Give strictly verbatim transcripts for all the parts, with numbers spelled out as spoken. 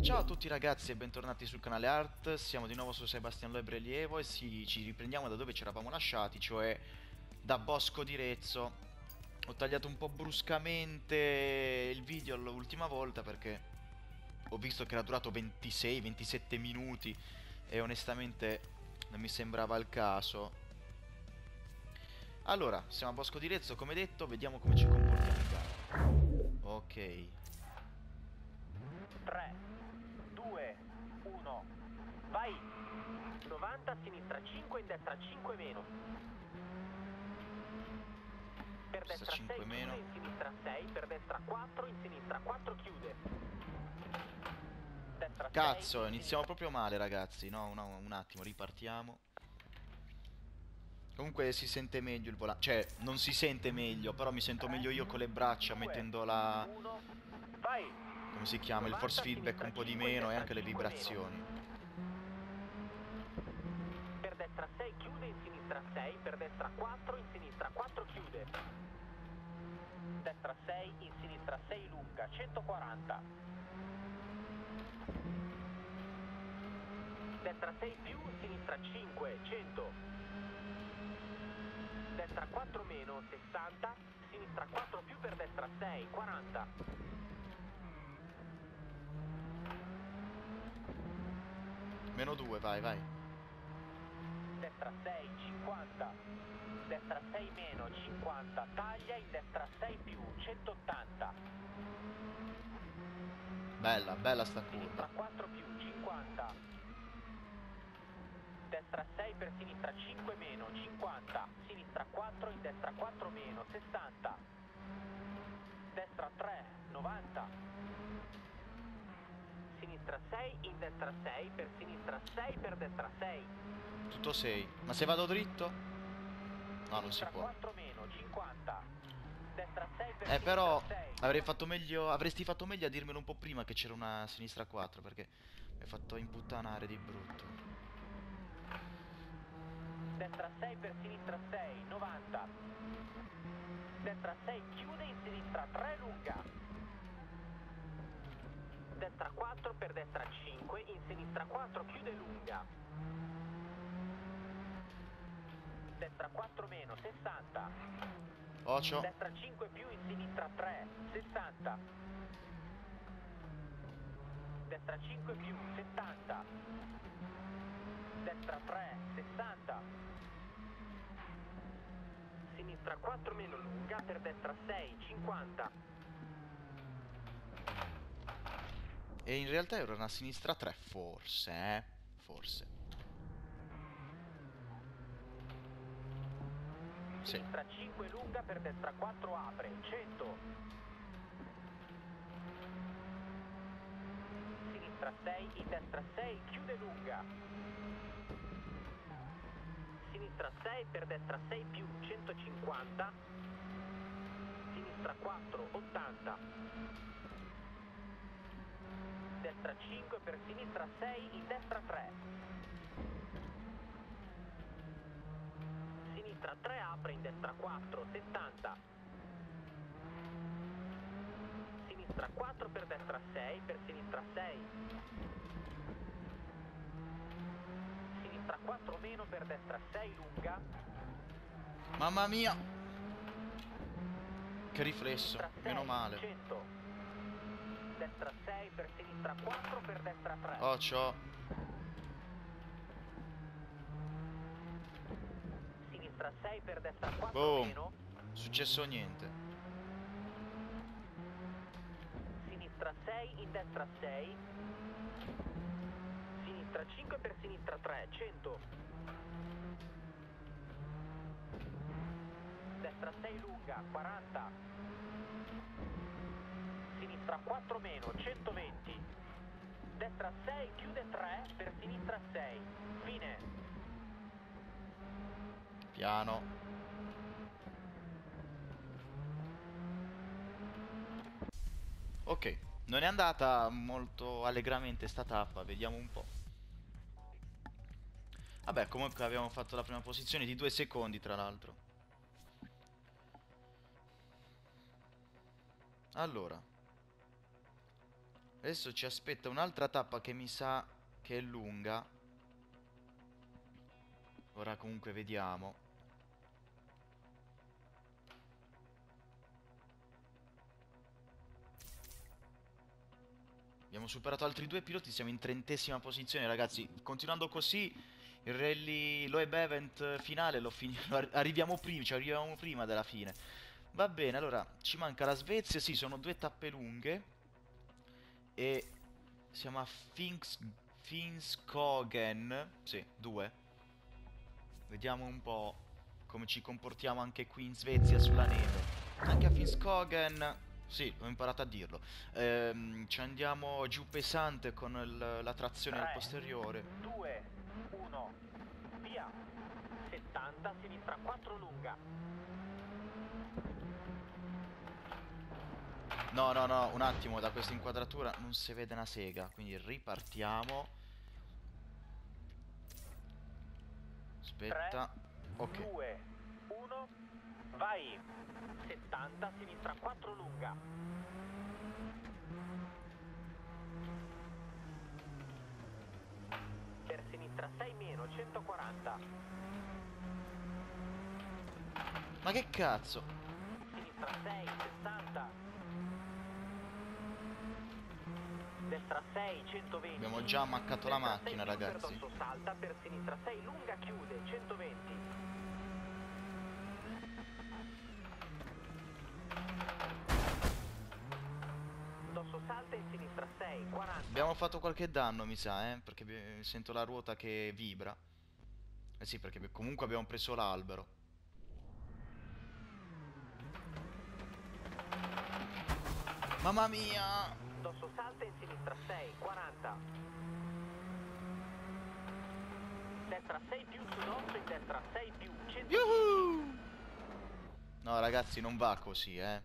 Ciao a tutti ragazzi e bentornati sul canale Art, siamo di nuovo su Sebastian Loeb Relievo e si, ci riprendiamo da dove ci eravamo lasciati, cioè da Bosco di Rezzo. Ho tagliato un po' bruscamente il video l'ultima volta perché ho visto che era durato ventisei ventisette minuti e onestamente non mi sembrava il caso. Allora, siamo a Bosco di Rezzo, come detto, vediamo come ci comportiamo in gara. Ok. tre, due, uno, vai! novanta a sinistra cinque, in destra cinque meno. Per Questa destra cinque sei chiude, meno. in sinistra sei, per destra quattro, in sinistra quattro chiude. Destra Cazzo, sei, in iniziamo sinistra... proprio male ragazzi. No, no, un attimo, ripartiamo. Comunque si sente meglio il volante. Cioè, non si sente meglio, però mi sento tre, meglio io con le braccia due, mettendo la... uno, vai! come si chiama? Il force novanta a feedback sinistra un po' di cinque, in meno e destra anche le cinque meno. vibrazioni. Per destra sei chiude, in sinistra sei, per destra quattro, in sinistra quattro chiude. Destra sei, in sinistra sei lunga, centoquaranta. Destra sei più, sinistra cinque, cento. Destra quattro meno, sessanta. Sinistra quattro più, per destra sei, quaranta. Meno due, vai, vai. Destra sei, cinquanta. Destra sei meno, cinquanta. Taglia, in destra sei più, centottanta. Bella, bella sta Sinistra curva. quattro più, cinquanta. Destra sei per sinistra cinque meno, cinquanta. Sinistra quattro, in destra quattro meno, sessanta. Destra tre, novanta. Sinistra sei, in destra sei, per sinistra sei, per destra sei. Tutto sei. Ma se vado dritto? No, non si Sinistra può. quattro meno, cinquanta. Destra sei per Eh, sinistra però sei. avrei fatto meglio... avresti fatto meglio a dirmelo un po' prima che c'era una sinistra quattro, perché mi hai fatto imputtanare di brutto. Destra sei per sinistra sei, novanta. Destra sei chiude, in sinistra tre lunga. Destra quattro per destra cinque, in sinistra quattro chiude lunga. Destra quattro meno, sessanta. Ocio. Destra cinque più, in sinistra tre, sessanta. Destra cinque più, settanta. Destra tre, sessanta. Sinistra quattro meno lunga, per destra sei, cinquanta. E in realtà era una sinistra tre, forse, eh? Forse. Sì. Sinistra cinque lunga, per destra quattro apre, cento. Sinistra sei, in destra sei, chiude lunga. Sinistra sei, per destra sei più, centocinquanta. Sinistra quattro, ottanta. Destra cinque, per sinistra sei, in destra tre. Sinistra tre apre, in destra quattro, settanta. Sinistra quattro, per destra sei, per sinistra sei. Sinistra quattro meno, per destra sei lunga. Mamma mia! Che riflesso, Sinistra meno sei, male. cento. Destra sei, per sinistra quattro, per destra tre. Ocio. Sinistra sei, per destra quattro Boom. meno. Successo niente. Sinistra sei, in destra sei. Sinistra cinque, per sinistra tre, cento. Destra sei lunga, quaranta. Sinistra quattro meno, centoventi. Destra sei, chiude tre, per sinistra sei. Fine. Piano. Ok, non è andata molto allegramente sta tappa, vediamo un po'. Vabbè, comunque abbiamo fatto la prima posizione di due secondi, tra l'altro. Allora. Adesso ci aspetta un'altra tappa che mi sa che è lunga. Ora comunque vediamo. Abbiamo superato altri due piloti, siamo in trentesima posizione, ragazzi. Continuando così, il rally Loeb Event finale lo, fini- lo arri- arriviamo prima, ci arriviamo prima della fine. Va bene, allora ci manca la Svezia, sì, sono due tappe lunghe. E siamo a Finks Finskogen. Sì, due. Vediamo un po' come ci comportiamo anche qui in Svezia sulla neve. Anche a Finskogen, sì, ho imparato a dirlo. Ehm, ci andiamo giù pesante con il- la trazione al tre, posteriore. due, uno, via. settanta, sinistra quattro lunga. No, no, no, un attimo, da questa inquadratura non si vede una sega, quindi ripartiamo. tre, Aspetta. Ok. due, uno, vai. settanta, sinistra quattro lunga. Per sinistra sei meno, centoquaranta. Ma che cazzo? Sinistra sei, sessanta. Destra sei, centoventi. Abbiamo già ammaccato la Destra macchina, sei più, per ragazzi. dosso salta, per sinistra sei lunga, chiude, centoventi. Dosso salta in sinistra sei, quaranta. Abbiamo fatto qualche danno, mi sa, eh, perché vi- sento la ruota che vibra. Eh sì, perché comunque abbiamo preso l'albero. Mamma mia! Dosso salta in sinistra sei, quaranta. Destra sei più su dosso, in destra sei più, centodieci. Yuhu! No, ragazzi, non va così, eh.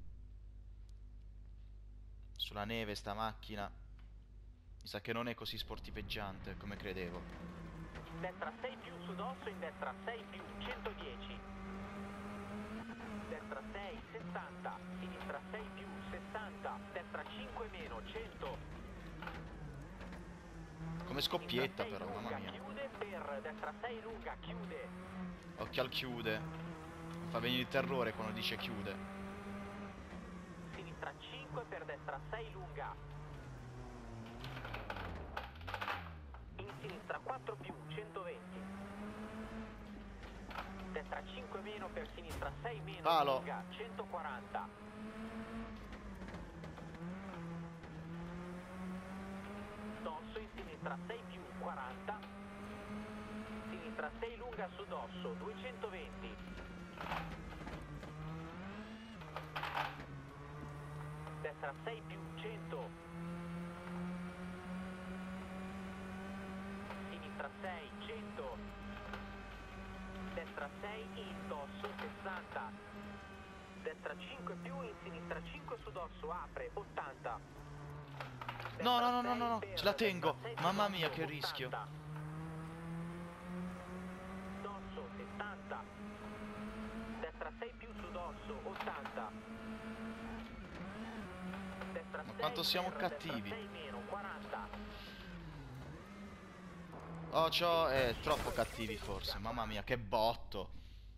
Sulla neve sta macchina. Mi sa che non è così sportiveggiante come credevo. Destra sei più su dosso, in destra sei più, centodieci. Destra sei, sessanta. Sinistra sei più, sessanta. Destra cinque meno, cento. Come Sinistra scoppietta sei però, mamma lunga, mia. chiude, per destra sei lunga, chiude. Occhio al chiude. Mi fa venire il terrore quando dice chiude. Sinistra cinque, per destra sei lunga. In sinistra quattro più, centoventi. Destra cinque meno, per sinistra sei meno, Palo. lunga, centoquaranta. Dosso in sinistra sei più, quaranta. Sinistra sei lunga su dosso, duecentoventi. Destra sei più, cento. Sinistra sei, cento. Destra sei, in dosso, sessanta. Destra cinque più, in sinistra cinque su dosso, apre, ottanta. No, no, Destra no, no, sei no, no, per, ce la destra tengo. sei su Mamma mia, dosso, che rischio. ottanta. Dosso, settanta. Destra sei più su dosso, ottanta. Destra Ma sei quanto siamo per, cattivi. Destra sei meno, quaranta. Oh, ciò è troppo cattivi forse. Mamma mia, che botto.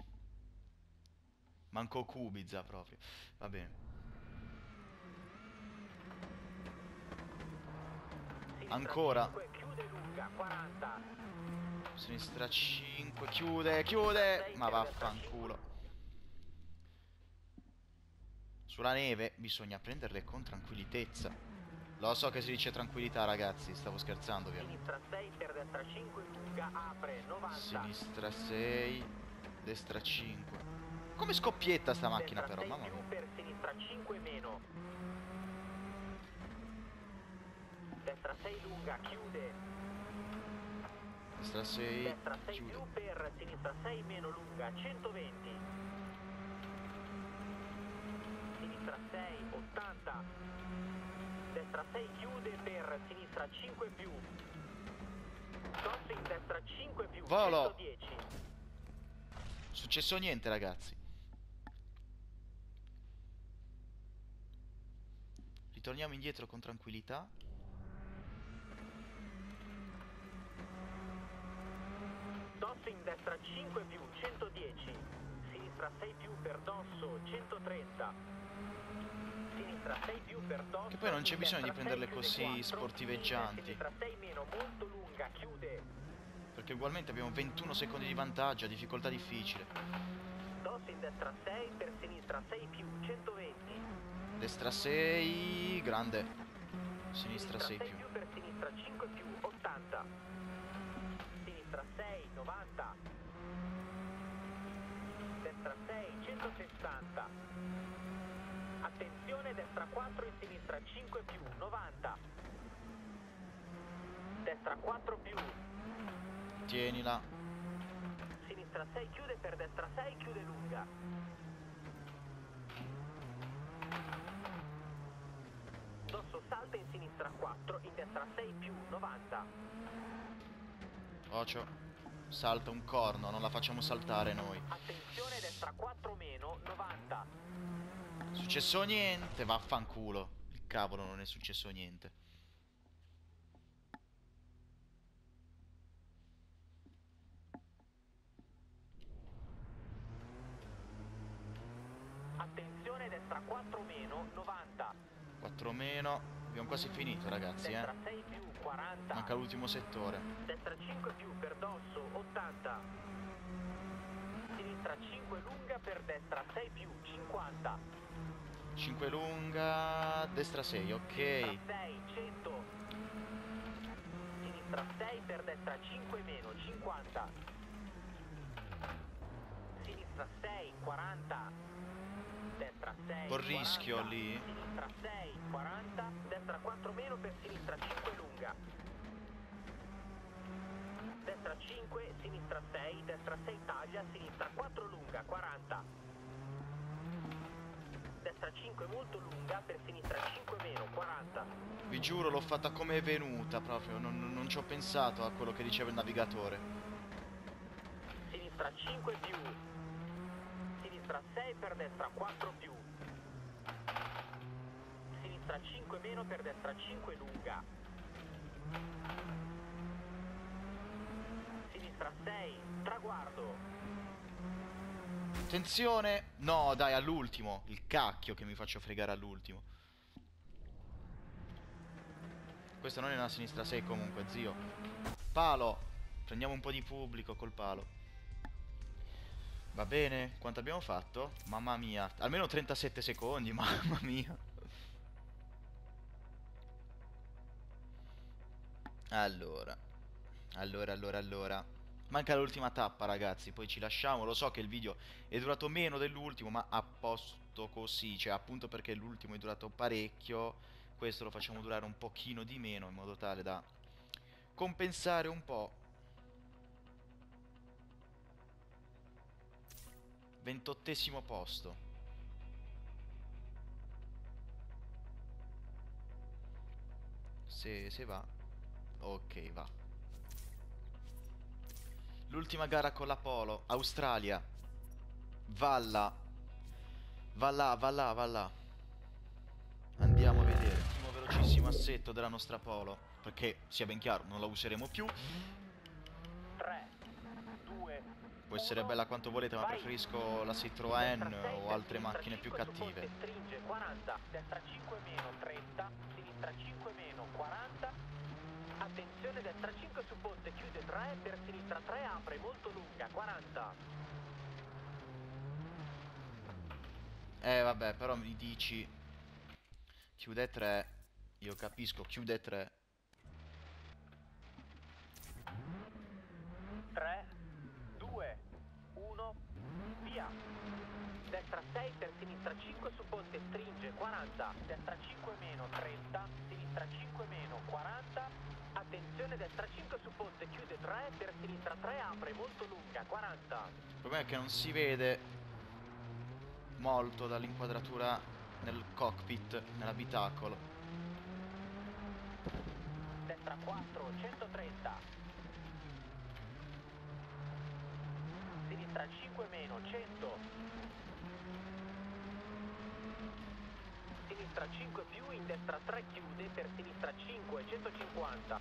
Manco Kubica proprio. Va bene. Sinistra Ancora. cinque, chiude lunga, quaranta. Sinistra cinque. Chiude, chiude. Ma vaffanculo. Sulla neve bisogna prenderle con tranquillitezza. Lo so che si dice tranquillità, ragazzi. Stavo scherzando, ovviamente. Sinistra sei per destra cinque lunga, apre, novanta. Sinistra sei. Destra cinque. Come scoppietta sta macchina Destra però, sei mamma più mia. per sinistra cinque meno. Destra sei lunga, chiude. Destra sei. Destra sei Chiude. più per sinistra sei meno lunga, centoventi. Sinistra sei, ottanta. Destra sei chiude per sinistra cinque più. Dosso in destra cinque più, Volo. centodieci. Successo niente, ragazzi. torniamo indietro con tranquillità. Dosso in destra cinque più, centodieci. Sinistra sei più per Dosso, centotrenta. Sinistra sei più per Dosso. Che poi non c'è in bisogno di destra prenderle sei, chiude così quattro. sportiveggianti. Sinistra sei meno, molto lunga, chiude. Perché ugualmente abbiamo ventuno secondi di vantaggio, a difficoltà difficile. Dosso in destra sei, per sinistra sei più, centoventi. Destra sei, grande. Sinistra sei sei più. più per sinistra cinque più, ottanta. Sinistra sei, novanta. Destra sei, centosessanta. Attenzione, destra quattro in sinistra cinque più, novanta. Destra quattro più. Tienila. Sinistra sei chiude, per destra sei chiude lunga. Dosso salta in sinistra quattro, in destra sei più, novanta. Ocio. Salta un corno, non la facciamo saltare noi. Attenzione, destra quattro meno, novanta. Successo niente, vaffanculo. Il cavolo, non è successo niente. Attenzione, destra quattro meno, novanta. quattro meno. Abbiamo quasi finito, ragazzi, Destra eh. sei più, quaranta. Manca l'ultimo settore. Destra cinque più per Dosso, ottanta. Sinistra cinque lunga, per destra sei più, cinquanta. cinque lunga, destra sei, ok. Sinistra sei, cento. Sinistra sei, per destra cinque meno, cinquanta. Sinistra sei, quaranta. Destra sei, Un po' rischio quaranta. lì. Sinistra sei, quaranta. Destra quattro meno, per sinistra cinque lunga. Destra cinque, sinistra sei, destra sei taglia, sinistra quattro lunga, quaranta. Destra cinque molto lunga, per sinistra cinque meno, quaranta. Vi giuro, l'ho fatta come è venuta proprio. Non, non- non ci ho pensato a quello che diceva il navigatore. Sinistra cinque più. Sinistra sei, per destra quattro più. Sinistra cinque meno, per destra cinque lunga. Sinistra sei, traguardo. Attenzione! No, dai, all'ultimo. Il cacchio che mi faccio fregare all'ultimo. Questa non è una sinistra sei comunque, zio. Palo. Prendiamo un po' di pubblico col palo. Va bene? Quanto abbiamo fatto? Mamma mia. Almeno trentasette secondi, mamma mia. Allora. Allora, allora, allora. Manca l'ultima tappa, ragazzi. Poi ci lasciamo. Lo so che il video è durato meno dell'ultimo, ma a posto così. Cioè, appunto perché l'ultimo è durato parecchio, questo lo facciamo durare un pochino di meno, in modo tale da compensare un po'. Ventottesimo posto. Se, se va. Ok, va. L'ultima gara con la Polo. Australia. Valla. Va là, va là, va là. Andiamo a vedere. Ultimo velocissimo assetto della nostra Polo. Perché, sia ben chiaro, non la useremo più. tre, due, Può essere bella quanto volete, ma vai. preferisco la Citroën o altre macchine più cattive. Stringe, quaranta. Destra cinque meno, trenta. Sinistra cinque meno, quaranta. Attenzione, destra cinque su ponte, chiude tre, per sinistra tre, apre molto lunga, quaranta. Eh vabbè, però mi dici chiude tre. Io capisco, chiude tre. tre, due, uno, via. Destra sei, per sinistra cinque su ponte, stringe, quaranta. Destra cinque meno, trenta. Sinistra cinque meno, quaranta. Attenzione, destra cinque su ponte, chiude tre, per sinistra tre, apre molto lunga, quaranta. Il problema è che non si vede molto dall'inquadratura nel cockpit, nell'abitacolo. Destra quattro, centotrenta. Sinistra cinque meno, cento. sinistra cinque più, in destra tre chiude, per sinistra cinque, centocinquanta.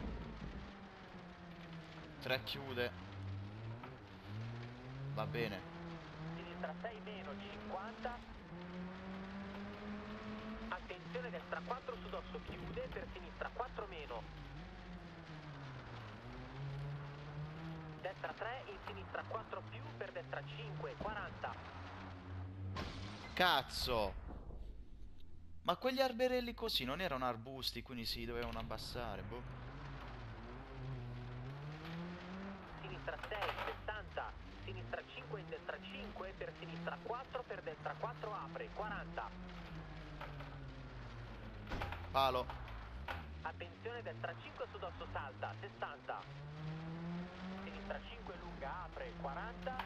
tre chiude. Va bene. Sinistra sei meno, cinquanta. Attenzione, destra quattro su dosso chiude, per sinistra quattro meno. Destra tre, in sinistra quattro più, per destra cinque, quaranta. Cazzo! Ma quegli alberelli così non erano arbusti, quindi si dovevano abbassare, boh. Sinistra sei, sessanta. Sinistra cinque, in destra cinque, per sinistra quattro, per destra quattro apre, quaranta. Palo. Attenzione, destra cinque su dosso salta, sessanta. Sinistra cinque lunga apre, quaranta.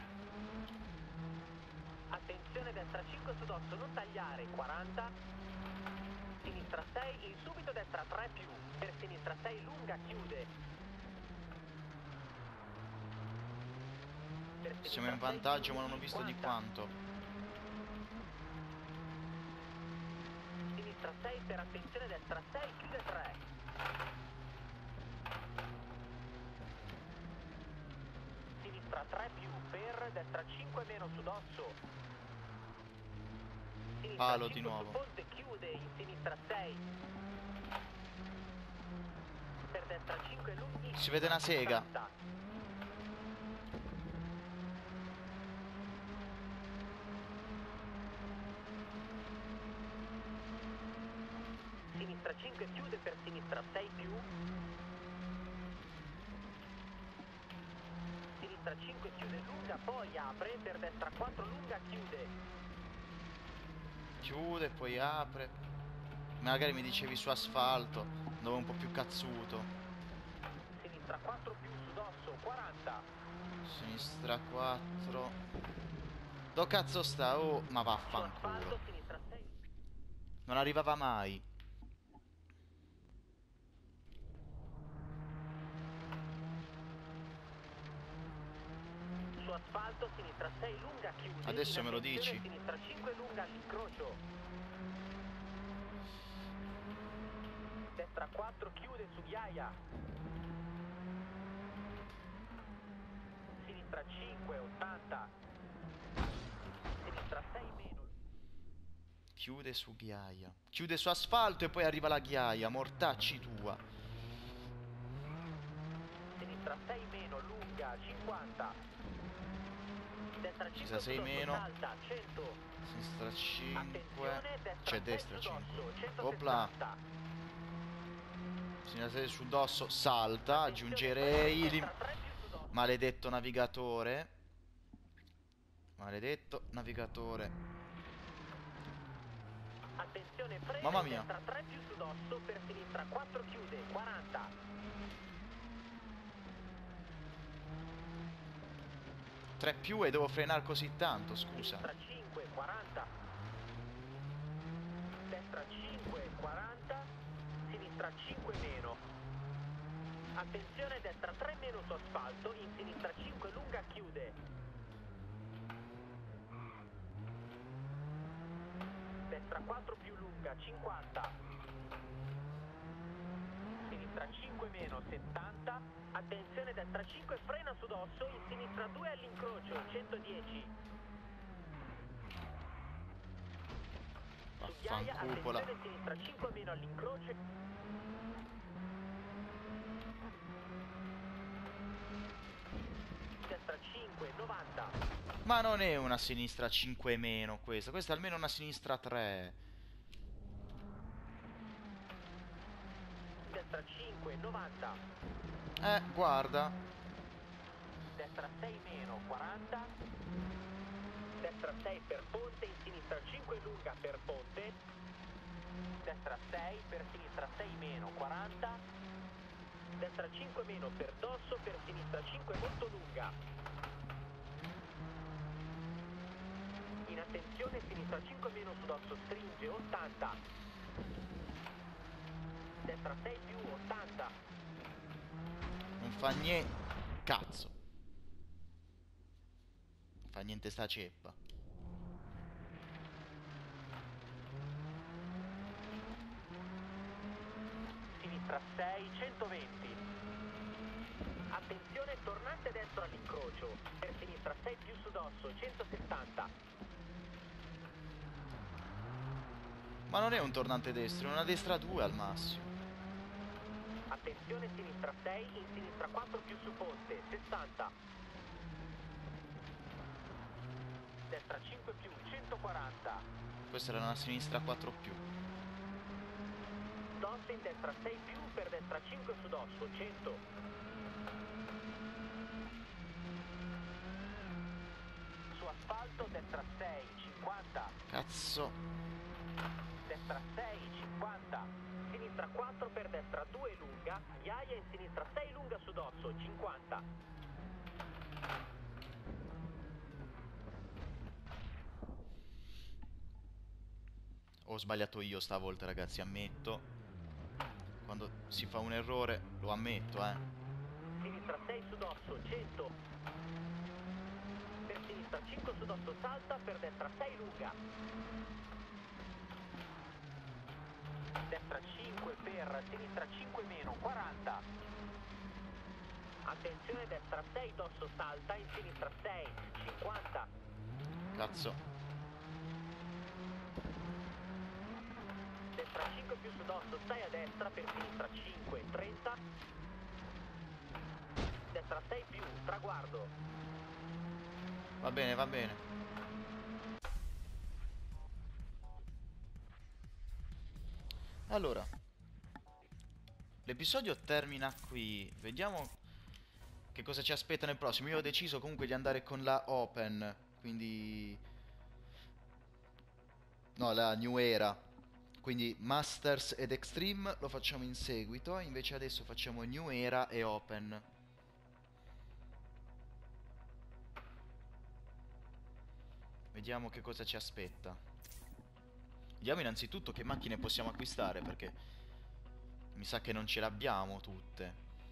Attenzione, destra cinque su dosso non tagliare, quaranta. Sinistra sei, in subito destra tre più, per sinistra sei lunga chiude. Per Siamo in sinistra sei vantaggio, ma chiude, non ho visto di cinquanta. quanto. Sinistra sei, per attenzione, destra sei, chiude tre. Sinistra tre più, per destra cinque meno su dosso. Sinistra Palo di cinque su nuovo. ponte chiude, in sinistra sei. Per destra cinque lunghi. Si vede una sega. sessanta. Sinistra cinque chiude, per sinistra sei più. Sinistra cinque chiude lunga, poi apre, per destra quattro lunga chiude. Chiude e poi apre. Magari mi dicevi su asfalto, dove è un po' più cazzuto. Sinistra quattro più su dosso, quaranta. Sinistra quattro. Dove cazzo sta? Oh, ma Su asfalto, vaffanculo. sinistra sei. Non arrivava mai. Su asfalto, sinistra sei lunga chiude. Adesso in me lo attenzione, dici? Sinistra cinque lunga all'incrocio. Destra quattro chiude su ghiaia. Sinistra cinque, ottanta. Sinistra sei meno. Chiude su ghiaia. Chiude su asfalto e poi arriva la ghiaia. Mortacci tua. Sinistra sei meno, lunga, cinquanta. Destra Ci cinque sa sei su dosso, meno. salta, cento. Sinistra cinque. Attenzione, destra C'è sei destra su cinque. dosso, Opla. centosessanta. Sinistra sei su dosso. Salta. Attenzione, Aggiungerei. destra tre più su dosso. Maledetto navigatore. Maledetto navigatore. Attenzione, frena, Mamma in mia. destra tre più su dosso, per sinistra quattro chiude, quaranta. tre più e devo frenare così tanto, scusa. Sinistra cinque, quaranta. Destra cinque, quaranta. Sinistra cinque meno. Attenzione, destra tre meno su asfalto, in sinistra cinque lunga chiude. Destra quattro più lunga, cinquanta. Sinistra cinque meno, settanta. Attenzione, destra cinque frena su dosso, in sinistra due all'incrocio, centodieci. Su ghiaia, Vaffancupola. attenzione, sinistra cinque meno all'incrocio. Destra cinque, novanta. Ma non è una sinistra cinque meno questa. Questa è almeno una sinistra tre. Destra cinque, novanta. Eh, guarda. Destra sei meno, quaranta. Destra sei per ponte, in sinistra cinque lunga per ponte. Destra sei, per sinistra sei meno, quaranta. Destra cinque meno per dosso, per sinistra cinque molto lunga. In attenzione, sinistra cinque meno su dosso stringe, ottanta. Destra sei più, ottanta. Non fa niente. Cazzo. Non fa niente sta ceppa. sinistra sei, centoventi. Attenzione, tornante destro all'incrocio. Per sinistra sei più su dosso, centosettanta. Ma non è un tornante destro, è una destra due al massimo. Attenzione, sinistra sei, in sinistra quattro più su ponte, sessanta. Destra cinque più, centoquaranta. Questa era una sinistra quattro più. Dosso in destra sei più, per destra cinque su dosso, cento. Su asfalto, destra sei, cinquanta. Cazzo. Destra sei, cinquanta. Sinistra quattro per destra due lunga. Ghiaia in sinistra sei lunga su dosso, cinquanta. Ho sbagliato io stavolta, ragazzi, ammetto. Quando si fa un errore lo ammetto, eh. Sinistra sei su dosso, cento. Per sinistra cinque su dosso salta, per destra sei lunga. Destra cinque per sinistra cinque meno, quaranta. Attenzione, destra sei dosso salta, in sinistra sei, cinquanta. Cazzo. Destra cinque più su dosso, sei a destra, per sinistra cinque, trenta. Destra sei più, traguardo. Va bene, va bene. Allora, l'episodio termina qui. Vediamo che cosa ci aspetta nel prossimo. Io ho deciso comunque di andare con la Open, quindi... no, la New Era. Quindi Masters ed Extreme lo facciamo in seguito. Invece adesso facciamo New Era e Open. Vediamo che cosa ci aspetta. Vediamo innanzitutto che macchine possiamo acquistare, perché mi sa che non ce le abbiamo tutte.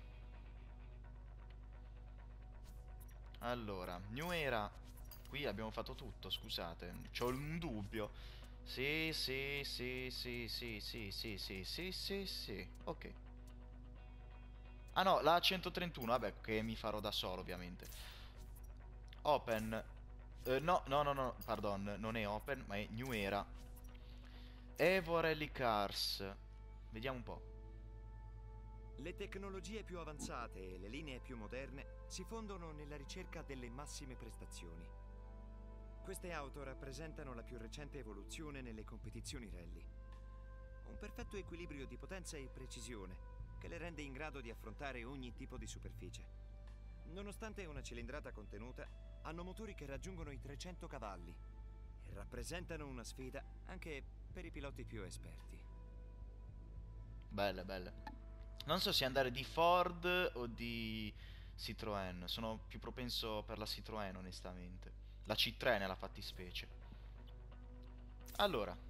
Allora, New Era. Qui abbiamo fatto tutto, scusate. C'ho un dubbio. Sì, sì, sì, sì, sì, sì, sì, sì, sì, sì, sì. Ok. Ah no, la centotrentuno, vabbè, che mi farò da solo, ovviamente. Open. Eh, no, no, no, no, pardon, non è Open, ma è New Era. Evo Rally Cars. Vediamo un po'. Le tecnologie più avanzate e le linee più moderne si fondono nella ricerca delle massime prestazioni. Queste auto rappresentano la più recente evoluzione nelle competizioni rally. Un perfetto equilibrio di potenza e precisione che le rende in grado di affrontare ogni tipo di superficie. Nonostante una cilindrata contenuta, hanno motori che raggiungono i trecento cavalli e rappresentano una sfida anche per i piloti più esperti. Belle, belle. Non so se andare di Ford o di Citroën. Sono più propenso per la Citroën, onestamente. La C tre nella fattispecie. Allora.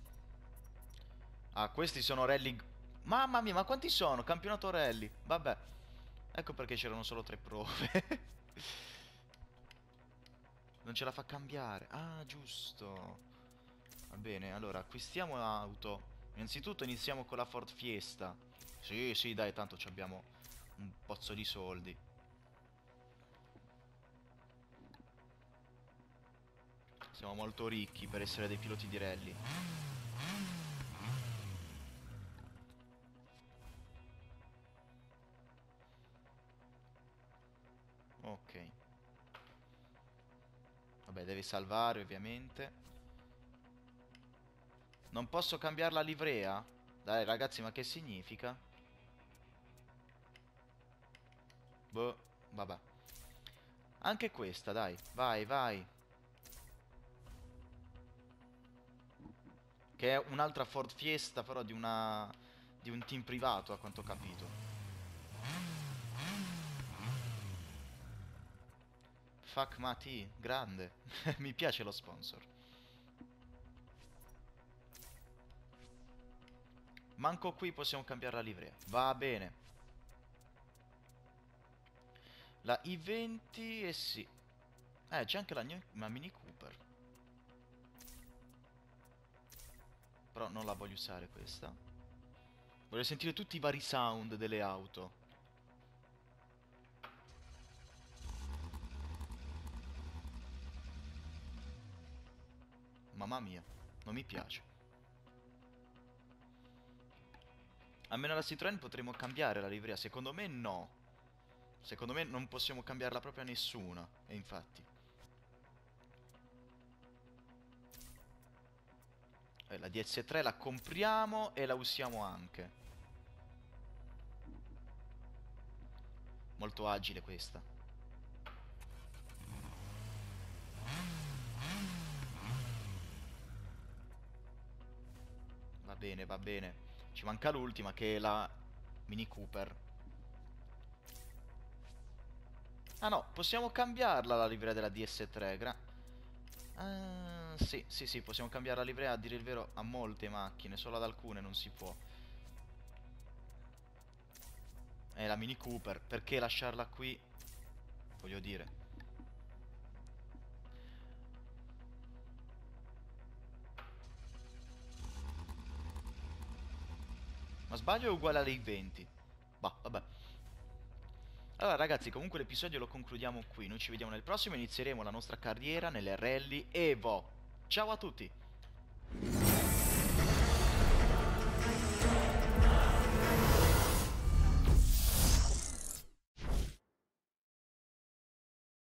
Ah, questi sono rally. Mamma mia, ma quanti sono? Campionato rally. Vabbè. Ecco perché c'erano solo tre prove. Non ce la fa cambiare. Ah, giusto. Va bene, allora acquistiamo auto. Innanzitutto iniziamo con la Ford Fiesta. Sì, sì, dai, tanto ci abbiamo un pozzo di soldi. Siamo molto ricchi per essere dei piloti di rally. Ok. Vabbè, devi salvare ovviamente. Non posso cambiare la livrea? Dai ragazzi, ma che significa? Boh, vabbè. Anche questa, dai. Vai, vai. Che è un'altra Ford Fiesta, però di una... di un team privato, a quanto ho capito. Fuck Mati, grande. Mi piace lo sponsor. Manco qui possiamo cambiare la livrea. Va bene. La i venti e sì. Eh, c'è anche la, la Mini Cooper. Però non la voglio usare questa. Vorrei sentire tutti i vari sound delle auto. Mamma mia, non mi piace. Almeno la Citroën potremo cambiare la livrea. Secondo me no. Secondo me non possiamo cambiarla proprio a nessuna. E infatti. Eh, la D S tre la compriamo e la usiamo anche. Molto agile questa. Va bene, va bene. Ci manca l'ultima che è la Mini Cooper. Ah no, possiamo cambiarla la livrea della D S tre. Gra ah, sì, sì, sì, possiamo cambiare la livrea, a dire il vero, a molte macchine. Solo ad alcune non si può. È la Mini Cooper. Perché lasciarla qui? Voglio dire. Ma sbaglio è uguale alle venti? Bah, vabbè. Allora ragazzi, comunque l'episodio lo concludiamo qui. Noi ci vediamo nel prossimo e inizieremo la nostra carriera nelle rally Evo. Ciao a tutti!